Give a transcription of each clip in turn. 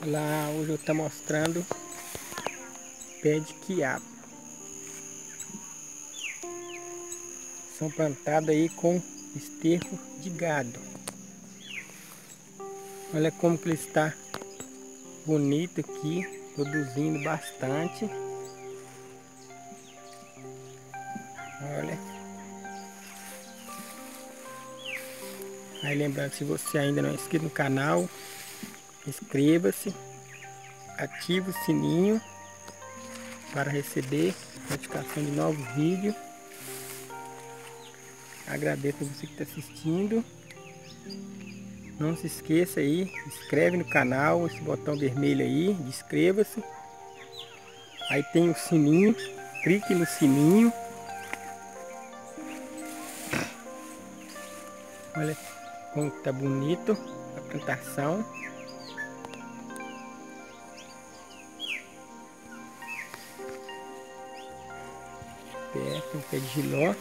Lá hoje eu estou mostrando pé de quiabo. São plantados aí com esterco de gado. Olha como que ele está bonito aqui, produzindo bastante. Olha. Aí lembrando, se você ainda não é inscrito no canal, inscreva-se, ative o sininho para receber notificação de novos vídeos. Agradeço a você que está assistindo. Não se esqueça aí, inscreve no canal, esse botão vermelho aí, inscreva-se. Aí tem o sininho, clique no sininho. Olha como está bonito a plantação. Perto, um pé de jiló.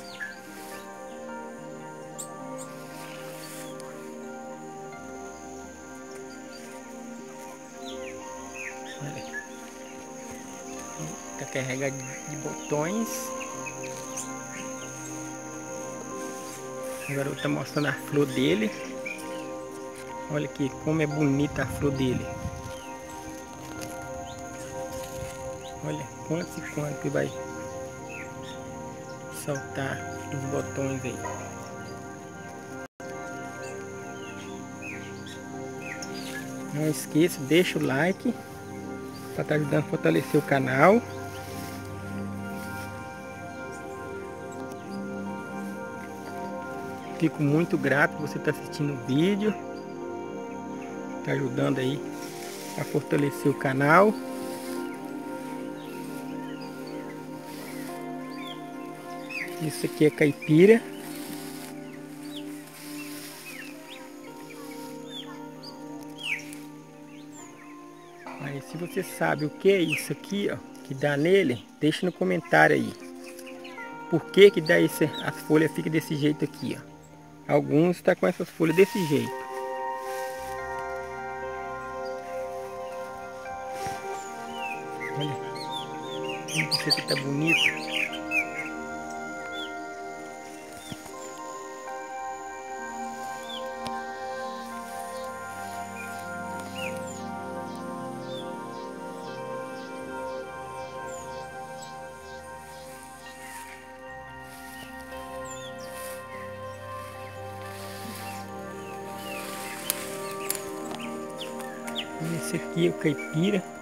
Está carregado de botões. Agora eu estou mostrando a flor dele. Olha aqui como é bonita a flor dele. Olha quantos e quantos que vai soltar os botões aí. Não esqueça, deixa o like para estar ajudando a fortalecer o canal. Fico muito grato por você estar assistindo o vídeo. Está ajudando aí a fortalecer o canal. Isso aqui é caipira. Aí se você sabe o que é isso aqui, ó, que dá nele, deixa no comentário aí. Por que que dá isso, as folhas ficam desse jeito aqui, ó. Alguns tá com essas folhas desse jeito. Olha como isso aqui tá bonito. Esse aqui é o caipira.